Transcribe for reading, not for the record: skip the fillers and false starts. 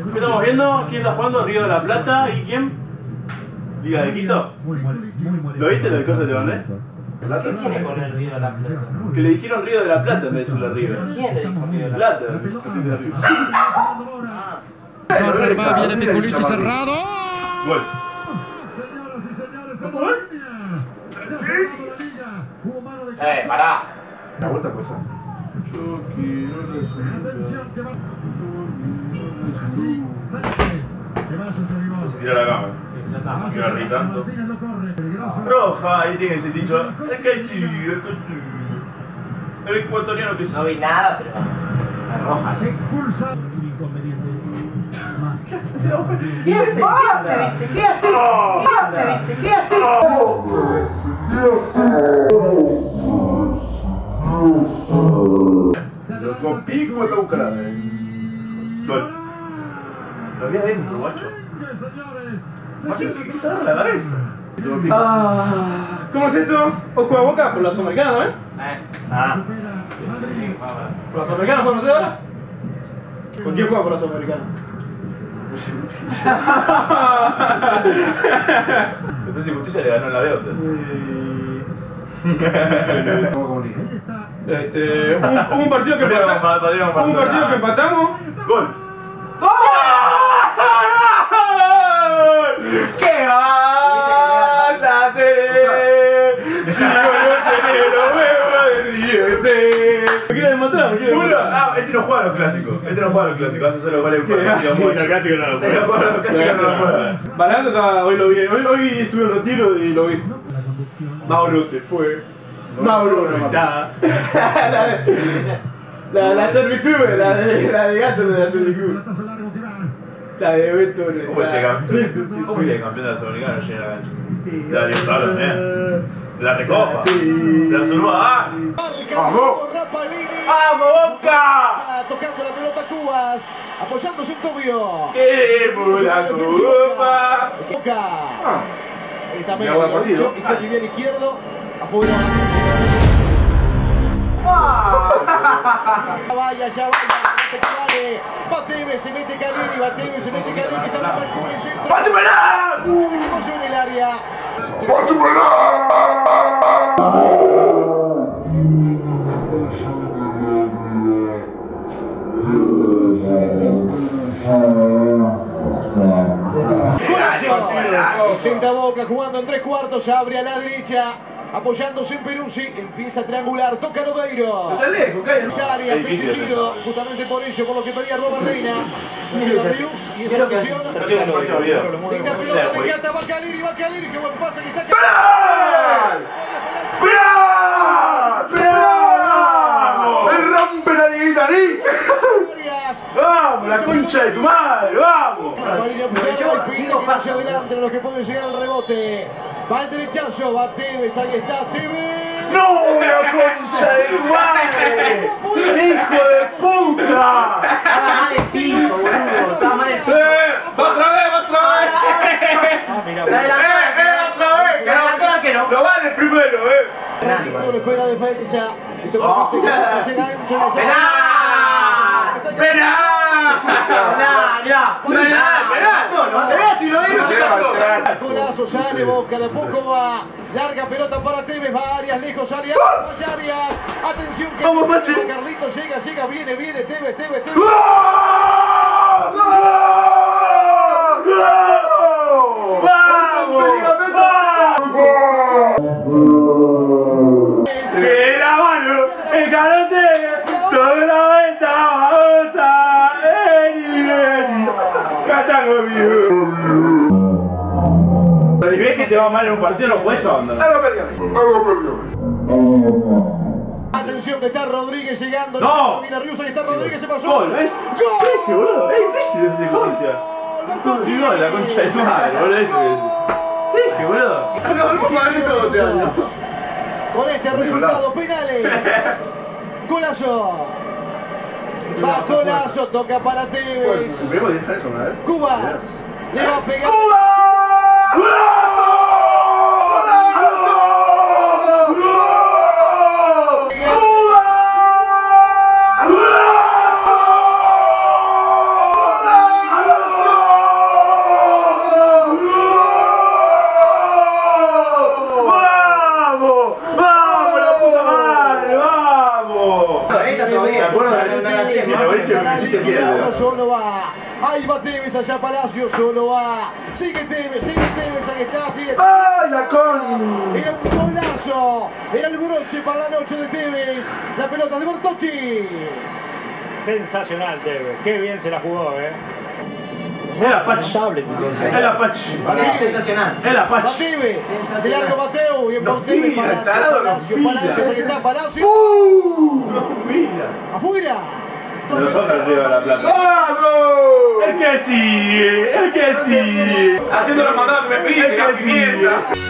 ¿Qué estamos viendo? ¿Quién está jugando? Río de la Plata y quién? Liga de Quito. ¿Lo viste lo de cosas de Bandé? ¿Qué tiene con el Río de la Plata? Que le dijeron Río de la Plata en vez de decirle Río. ¿Quién le dijo Río de la Plata? Plata. Corner va, viene Pikulic cerrado. Gol. Pará. La vuelta pues. Se tira la cama. No quiero reír tanto. Roja, ahí tiene ese dicho. Es que sí, es que sí. El ecuatoriano que sí. No vi nada, pero es roja. ¿Qué hace? ¿Qué hace? ¿Qué hace? ¿Qué hace? ¿Qué hace? Lo compico acá Ucrania. Gol. Lo vi adentro, guacho. Macho, ¿qué se agarra la cabeza? ¿Cómo es esto? Ojo a boca por la Sudamericana, ¿no? Ah. ¿Por la Sudamericana juegan ustedes ahora? ¿Con quién juega por la Sudamericana? Después de Justicia le ganó en la B. Hubo un partido que empatamos. Gol. ¡Qué básate! Si yo no me divierte. ¿Me quieres demostrar? ¿Me quieres demostrar? Ah, este no juega a los clásicos. Este no juega a los clásicos. Hace solo goles por partido. Sí, los clásicos no lo Este no juega a los clásicos, no lo juega. Balando estaba, hoy lo vi. Hoy estuve en retiro y lo vi. Mauro se fue. Mauro no está. La servitude, la de gato de la servitude. La de Beto. ¿Cómo se campeón de la Sudamericana? No llega a la cancha. De la Libertadores, de la Recopa. De la Suruba. ¡Vamos! ¡Vamos, Boca! Tocando la pelota Cubas, apoyándose en Tobio. ¡Queremos la Copa! Boca. Está medio Ya va el partido. derecho, está el nivel izquierdo, afuera. Vaya, ya vaya, Batebe, se mete Caleri, Batebe, se mete Caleri, que está Bentancur en el centro. ¡Pacho Penal! Equipo en el área. Intenta Boca jugando en 3/4, se abre a la derecha, apoyándose en Peruzzi, empieza a triangular, toca Rodeiro. Está lejos, Arias exigido, justamente por ello, por lo que pedía Robert Reina. Llega Rius y esa presión. Pero tiene un próximo video. Linda pelota de Cata, va Caleri, qué buen pase que está ¡Penal! ¡Penal! ¡Penal! ¡Me rompe la liguita, Nick! ¡Vamos, la concha de tu madre! ¡Vamos! Marina Pizarro pide que no se adelanten los que pueden llegar al rebote. Va el derechazo, va Tevez, ahí está Tevez. ¡No, la concha de tu madre! ¡Hijo de puta! Estaba mal el piso, boludo. Estaba mal el piso. ¡Otra vez! Se adelantó el arquero. ¡Lo vale primero, No le espera defensa. Esto permite que llega ancho y le ¡Penal! ¡Penal! Si lo digo, ¿qué pasó? Golazo, sale Boca, de poco va. Larga pelota para Tevez, va Arias, lejos Arias. Arias, atención que Vamos, Pachi. Carlitos llega, viene, Tevez. ¡Que la mano! ¡El calote! ¡Toda la vuelta! ¡Vamos a Eri! ¡Catango mío! Si ves que te va mal en un partido, no puedes abandonar. Atención que está Rodríguez llegando. ¡No! Viene Rius, ahí está Rodríguez, se pasó. ¡Gol! ¿Ves? ¿Qué dije, boludo? Es difícil esa justicia. Bertocci. ¡Gol, la concha de tu madre, boludo! Eso es. ¿Qué dije, boludo? Con este resultado, penales. Golazo. Va golazo, toca para Tevez. Cubas. Le va a pegar. Estará liquidado, solo va. Ahí va Tevez, allá Palacio, solo va. Sigue Tevez, ahí está, sigue. ¡Ay, la con! Era un golazo. Era el broche para la noche de Tevez. La pelota de Bertocci. Sensacional Tevez, qué bien se la jugó, El Apache. El Apache. Sensacional. El Apache. Tevez, de largo Mateo, y en por Tevez, Palacio, ahí está Palacio. Mira. Afuera. Los otros arriba de la plata. ¡Vamos! El que sigue. Haciendo la mandada que me pide, El que sigue.